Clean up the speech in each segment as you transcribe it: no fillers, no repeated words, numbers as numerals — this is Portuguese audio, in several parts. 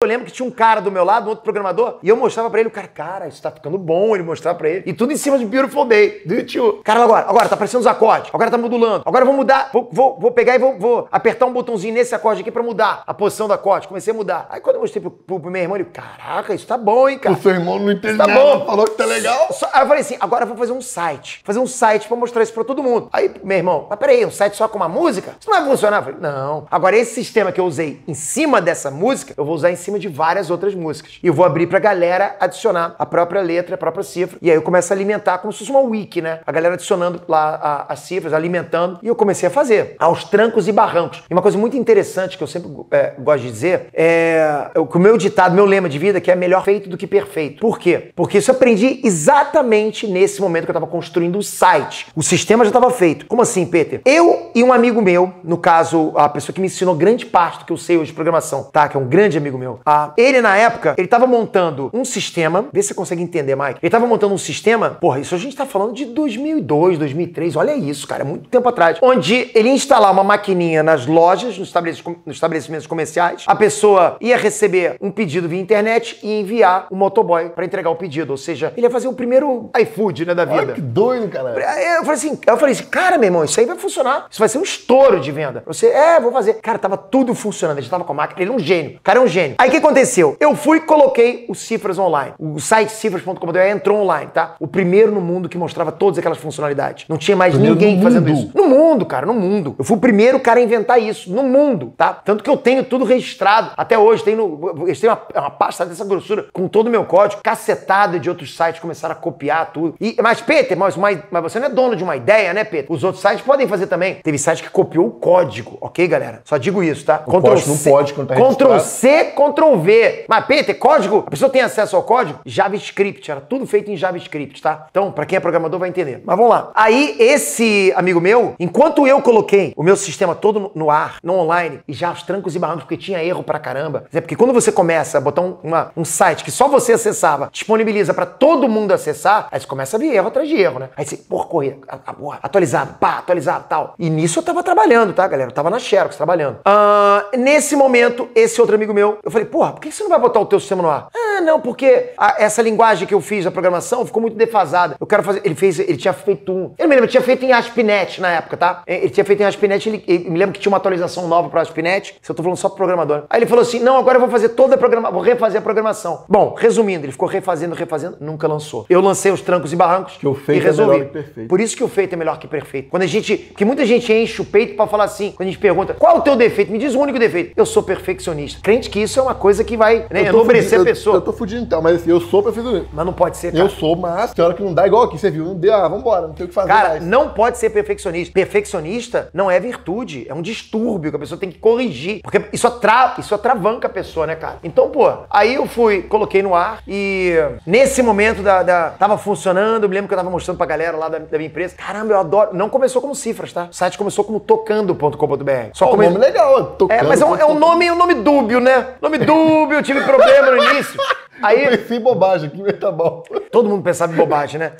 lembro que tinha um cara do meu lado, um outro programador, e eu mostrava pra ele, o cara, isso tá ficando bom, ele mostrava pra ele. E tudo em cima de Beautiful Day, do YouTube. Cara, agora tá aparecendo os acordes, agora tá modulando, agora eu vou mudar, vou pegar e vou apertar um botãozinho nesse acorde aqui pra mudar a posição do acorde. Comecei a mudar. Aí quando eu mostrei pro meu irmão, ele, caraca, isso tá bom, hein, cara. O seu irmão não entende tá nada, bom. falou que tá legal. Aí eu falei assim, agora eu vou fazer um site. Fazer um site pra mostrar isso pra todo mundo. Aí, meu irmão, mas peraí, um site só com uma música? Isso não vai funcionar? Eu falei, não. Agora esse sistema que eu usei em cima dessa música, eu vou usar em cima de várias outras músicas. E eu vou abrir pra galera adicionar a própria letra, a própria cifra. E aí eu começo a alimentar como se fosse uma wiki, né? A galera adicionando lá as cifras, alimentando. E eu comecei a fazer, aos trancos e barrancos. E uma coisa muito interessante que eu sempre gosto de dizer é o meu ditado, meu lema de vida, que é melhor feito do que perfeito. Por quê? Porque isso eu aprendi exatamente nesse momento que eu estava construindo o site. O sistema já estava feito. Como assim, Peter? Eu e um amigo meu, no caso, a pessoa que me ensinou grande parte do que eu sei hoje de programação, tá? Que é um grande amigo meu. Ele, na época, ele estava montando um sistema, vê se você consegue entender, Mike. Ele estava montando um sistema, porra, isso a gente tá falando de 2002, 2003, olha isso, cara, é muito tempo atrás. Onde ele ia instalar uma maquininha nas lojas, nos estabelecimentos comerciais, a pessoa ia receber um pedido via internet e enviar o motoboy para entregar o pedido. Ou seja, ele ia fazer o primeiro iFood, né, da vida. Olha que doido, cara. Eu falei assim, cara, meu irmão, isso aí vai funcionar. Isso vai ser um estouro de venda. Vou fazer. Cara, tava tudo funcionando. A gente tava com a máquina. Ele é um gênio. O cara é um gênio. Aí o que aconteceu? Eu fui e coloquei o Cifras online. O site cifras.com.br entrou online, tá? O primeiro no mundo que mostrava todas aquelas funcionalidades. Não tinha mais ninguém fazendo isso. No mundo, cara, no mundo. Eu fui o primeiro cara a inventar isso. No mundo, tá? Tanto que eu tenho tudo registrado. Até hoje, eles têm uma pasta dessa grossura com todo o meu código, cacetada de outros sites começaram a copiar tudo. Mas, Peter, mas você não é dono de uma ideia, né, Peter? Os outros sites podem fazer também. Teve site que copiou o código, ok, galera? Só digo isso, tá? O código não pode quando tá Ctrl C, Ctrl V. Mas, Peter, código, a pessoa tem acesso ao código? JavaScript, era tudo feito em JavaScript, tá? Então, pra quem é programador vai entender. Mas vamos lá. Aí, esse amigo meu, enquanto eu coloquei o meu sistema todo no ar, no online, e já os trancos e barrancos, porque tinha erro pra caramba. Porque quando você começa a botar um site que só você acessava, disponibiliza pra todo mundo acessar, aí você começa a vir erro atrás de erro, né? Aí você, corria, atualizado, atualizado, tal. E nisso eu tava trabalhando, tá, galera? Eu tava na Xerox trabalhando. Nesse momento, esse outro amigo meu, eu falei, porra, por que você não vai botar o teu sistema no ar? Não, porque essa linguagem que eu fiz da programação ficou muito defasada. Eu quero fazer, ele tinha feito eu me lembro, ele tinha feito em ASP.NET na época, tá? Ele tinha feito em ASP.NET, ele me lembro que tinha uma atualização nova para ASP.NET, se eu tô falando só pro programador. Aí ele falou assim, não, agora eu vou fazer vou refazer a programação. Bom, resumindo, ele ficou refazendo, nunca lançou. Eu lancei os trancos e barrancos que o feito e resolvi. É melhor que perfeito. Por isso que o feito é melhor que perfeito. Porque muita gente enche o peito pra falar assim, quando a gente pergunta, qual é o teu defeito? Me diz o único defeito. Eu sou perfeccionista. Crente que isso é uma coisa que vai enobrecer a pessoa. Eu tô fudindo então, mas assim, eu sou perfeccionista. Mas não pode ser, cara. Eu sou, mas tem hora que não dá igual aqui, você viu? Não deu, vambora, não tem o que fazer cara, mais. Não pode ser perfeccionista. Perfeccionista não é virtude, é um distúrbio que a pessoa tem que corrigir. Porque isso atravanca a pessoa, né, cara? Então, pô, aí eu coloquei no ar e nesse momento tava funcionando, eu me lembro que eu tava mostrando pra galera lá da minha empresa. Caramba, eu adoro. Não começou como Cifras, tá? O site começou como tocando.com.br. Um nome legal, tocando. Mas é um nome dúbio, né? Nome dúbio, eu tive problema no início. Aí, eu pensei em bobagem, que tá bom. Todo mundo pensava em bobagem, né?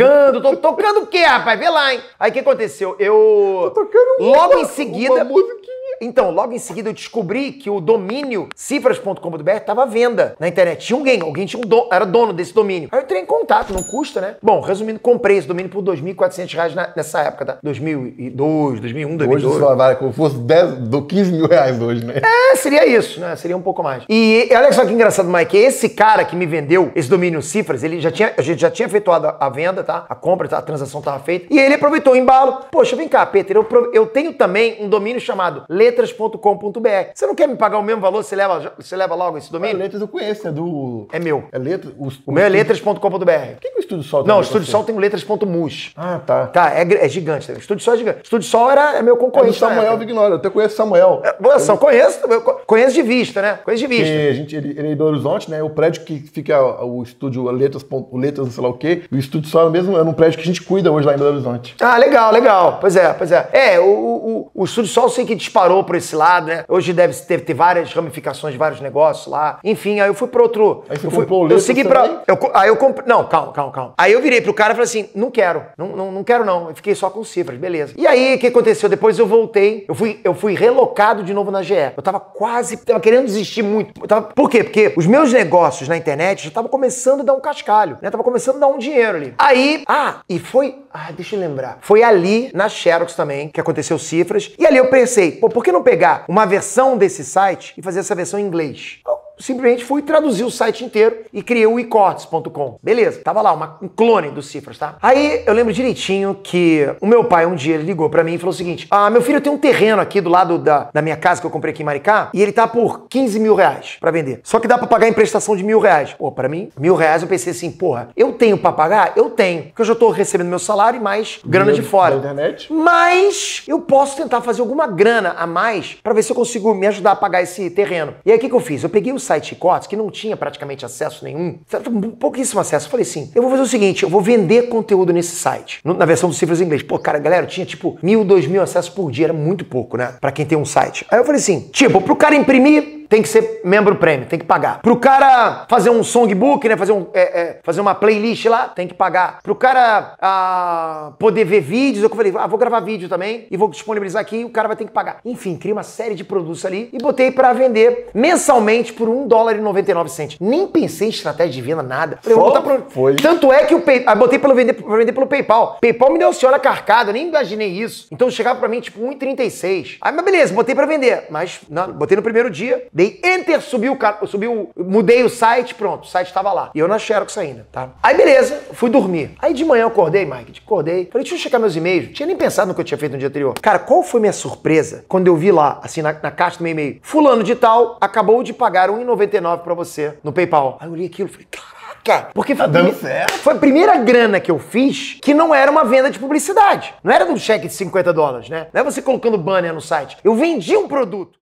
Tocando o quê, rapaz? Vê lá, hein? Aí o que aconteceu? Tô tocando logo em seguida... uma musiquinha. Então, logo em seguida eu descobri que o domínio cifras.com.br estava à venda na internet. Tinha alguém era dono desse domínio. Aí eu entrei em contato, não custa, né? Bom, resumindo, comprei esse domínio por R$2.400 nessa época, tá? 2002, 2001, 2002. Hoje você vai, como se fosse 15 mil reais hoje, né? Seria isso, né? Seria um pouco mais. E olha só que engraçado, Mike, esse cara que me vendeu esse domínio Cifras, a gente já tinha efetuado a venda, tá? A compra, tá? A transação estava feita. E ele aproveitou o embalo. Poxa, vem cá, Peter, eu tenho também um domínio chamado letras.com.br. Você não quer me pagar o mesmo valor? Você leva logo esse domínio? Letras eu conheço, é meu. É letras? O meu é letras.com.br. Por que o Estúdio Sol tem? Não, o Estúdio Sol tem o letras.mus. Ah, tá. Tá, é gigante. O Estúdio Sol é gigante. O Estúdio Sol é meu concorrente. É do Samuel Vignoli, eu até conheço o Samuel. Conheço de vista, né? Conheço de vista. Ele é do Horizonte, né? O prédio que fica o estúdio Letras, não sei lá o quê, o Estúdio Sol é um prédio que a gente cuida hoje lá em Belo Horizonte. Ah, legal. Pois é. O Estúdio Sol eu sei que disparou por esse lado, né? Hoje deve ter várias ramificações de vários negócios lá. Enfim, aí eu fui para outro... Aí você comprou o Letras eu segui para... Aí eu comprei... Não, calma. calma. Aí eu virei pro cara e falei assim, não quero, não quero não. Eu fiquei só com cifras, beleza. E aí, o que aconteceu? Depois eu voltei, eu fui relocado de novo na GE. Eu tava querendo desistir muito. Por quê? Porque os meus negócios na internet já estavam começando a dar um cascalho, né? Tava começando a dar um dinheiro ali. Aí, deixa eu lembrar. Foi ali, na Xerox também, que aconteceu cifras. E ali eu pensei, pô, por que não pegar uma versão desse site e fazer essa versão em inglês? Simplesmente fui traduzir o site inteiro e criei o ecortes.com. Beleza, tava lá, um clone do Cifras, tá? Aí eu lembro direitinho que o meu pai um dia ele ligou pra mim e falou o seguinte: meu filho tem um terreno aqui do lado da minha casa que eu comprei aqui em Maricá e ele tá por 15 mil reais pra vender. Só que dá pra pagar em prestação de R$1.000. Pô, pra mim, R$1.000 eu pensei assim, porra, eu tenho pra pagar? Eu tenho. Porque eu já tô recebendo meu salário e mais grana de fora. Da internet? Mas eu posso tentar fazer alguma grana a mais pra ver se eu consigo me ajudar a pagar esse terreno. E aí o que eu fiz? Eu peguei o site Ecortes, que não tinha praticamente acesso nenhum, pouquíssimo acesso. Eu falei assim, eu vou fazer o seguinte, eu vou vender conteúdo nesse site, na versão do Cifras em inglês. Pô, cara, galera, eu tinha tipo 1.000, 2.000 acessos por dia, era muito pouco, né? Pra quem tem um site. Aí eu falei assim, tipo, pro cara imprimir, tem que ser membro premium, tem que pagar. Pro cara fazer um songbook, né? Fazer uma playlist lá, tem que pagar. Pro cara poder ver vídeos, eu falei, vou gravar vídeo também e vou disponibilizar aqui, o cara vai ter que pagar. Enfim, criei uma série de produtos ali e botei pra vender mensalmente por $1,99. Nem pensei em estratégia de venda, nada. Falei, vou botar Foi. Tanto é que botei pra vender pelo PayPal. PayPal me deu senhora carcada, eu nem imaginei isso. Então chegava pra mim tipo 1,36. Aí, mas beleza, botei pra vender. Mas não, botei no primeiro dia, dei Enter, mudei o site, pronto, o site tava lá. E eu na Xerox ainda, tá? Aí beleza, fui dormir. Aí de manhã eu acordei, Mike, falei, deixa eu checar meus e-mails. Não tinha nem pensado no que eu tinha feito no dia anterior. Cara, qual foi minha surpresa quando eu vi lá, assim, na caixa do meu e-mail, fulano de tal acabou de pagar R$1,99 pra você no PayPal. Aí eu li aquilo e falei, caraca, porque foi a primeira grana que eu fiz que não era uma venda de publicidade. Não era de um cheque de $50, né? Não é você colocando banner no site. Eu vendi um produto.